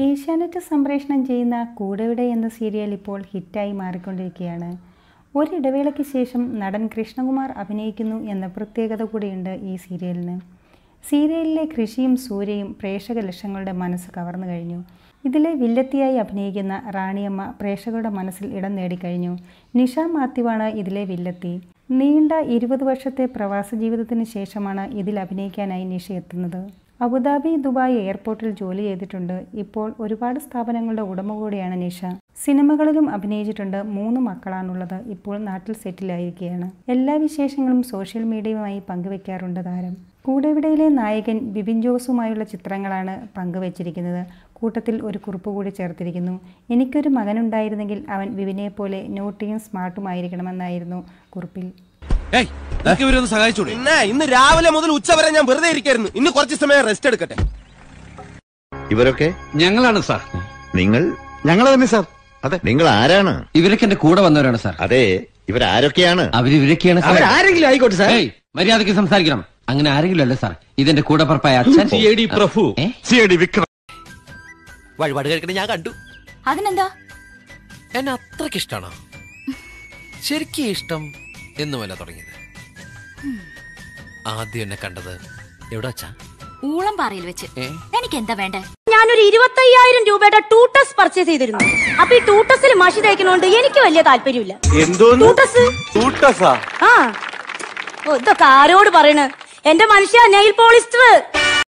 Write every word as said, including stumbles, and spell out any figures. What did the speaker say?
ഏഷ്യാനെറ്റ് സംപ്രേഷണം ചെയ്യുന്ന കൂടെവിടെ എന്ന സീരിയൽ ഇപ്പോൾ ഹിറ്റായി മാറിക്കൊണ്ടിരിക്കുകയാണ്. ഒരിടവേളയ്ക്ക് ശേഷം നടൻ കൃഷ്ണകുമാർ അഭിനയിക്കുന്നു എന്ന പ്രത്യേകത കൂടിയുണ്ട് ഈ സീരിയലിന്. സീരിയലിലെ കൃഷിയും സൂര്യയും പ്രേക്ഷക ലക്ഷങ്ങളുടെ മനസ്സ് കവർന്നു കഴിഞ്ഞു. ഇതിലെ വില്ലത്തിയായി അഭിനയിക്കുന്ന റാണിയമ്മ പ്രേക്ഷകരുടെ മനസ്സിൽ ഇടം നേടിക്കഴിഞ്ഞു. നിഷ മാത്യുവാണ് ഇതിലെ വില്ലത്തി. നീണ്ട ഇരുപത് വർഷത്തെ പ്രവാസ ജീവിതത്തിന് ശേഷമാണ് ഇതിൽ അഭിനയിക്കാനായി നിഷ എത്തുന്നത്. അബുദാബി, ദുബായ് എയർപോർട്ടിൽ ജോലി ചെയ്തിട്ടുണ്ട്. ഇപ്പോൾ ഒരുപാട് സ്ഥാപനങ്ങളുടെ ഉടമ കൂടിയാണ് നിഷ. സിനിമകളിലും അഭിനയിച്ചിട്ടുണ്ട്. മൂന്ന് മക്കളാണുള്ളത്. ഇപ്പോൾ നാട്ടിൽ സെറ്റിലായിരിക്കുകയാണ്. എല്ലാ വിശേഷങ്ങളും സോഷ്യൽ മീഡിയയുമായി പങ്കുവെക്കാറുണ്ട് താരം. കൂടെവിടയിലെ നായകൻ ബിപിൻ ജോസുമായുള്ള ചിത്രങ്ങളാണ് പങ്കുവച്ചിരിക്കുന്നത്. കൂട്ടത്തിൽ ഒരു കുറിപ്പ് കൂടി ചേർത്തിരിക്കുന്നു. എനിക്കൊരു മകനുണ്ടായിരുന്നെങ്കിൽ അവൻ ബിപിനെ പോലെ നോട്ടിയും സ്മാർട്ടുമായിരിക്കണമെന്നായിരുന്നു കുറിപ്പിൽ. ഇന്ന് രാവിലെ മുതൽ ഉച്ച വരെ ഞാൻ വെറുതെ ഇരിക്കായിരുന്നു. ഇന്ന് കുറച്ച് സമയം റെസ്റ്റ് എടുക്കട്ടെ. ഇവരൊക്കെ ഞങ്ങളാണ് സാർ. നിങ്ങൾ? ഞങ്ങൾ തന്നെ സാർ. അതെ, നിങ്ങൾ ആരാണ്? ഇവരൊക്കെ എന്റെ കൂടെ വന്നവരാണ് സാർ. അതെ, ഇവരാരൊക്കെയാണ്? അവരിവരൊക്കെയാണ് സാർ. ആരെങ്കിലും ആയിക്കോട്ടെ സാർ. മര്യാദയ്ക്ക് സംസാരിക്കണം. അങ്ങനെ ആരെങ്കിലും അല്ല സാർ. ഇതെന്റെ കൂടെ പറപ്പായ അച്ഛൻ C I D Prabhu, C I D Vikram. വഴിപാട് കഴിക്കണ ഞാൻ കണ്ടു. അതിനെന്താ? എന്നെ അത്രക്ക് ഇഷ്ടാണോ? ശരിക്കും ഇഷ്ടം എന്നുമല്ല തുടങ്ങിയത്. ആദ്യം എന്നെ കണ്ടത് എവിടെ വെച്ചാ? ഊളം പാറയിൽ വെച്ച്. എനിക്ക് എന്താ വേണ്ടേ? ഞാനൊരു ഇരുപത്തയ്യായിരം രൂപയുടെ ടൂട്ടസ് പർച്ചേസ് ചെയ്തിരുന്നു. അപ്പൊ ഈ ടൂട്ടസിൽ മഷി തേക്കുന്നോണ്ട് എനിക്ക് വലിയ താല്പര്യമില്ല. ആ, ഇതൊക്കെ ആരോട് പറയണ്? എന്റെ മനുഷ്യ നെയിൽ പോളിസ്റ്റർ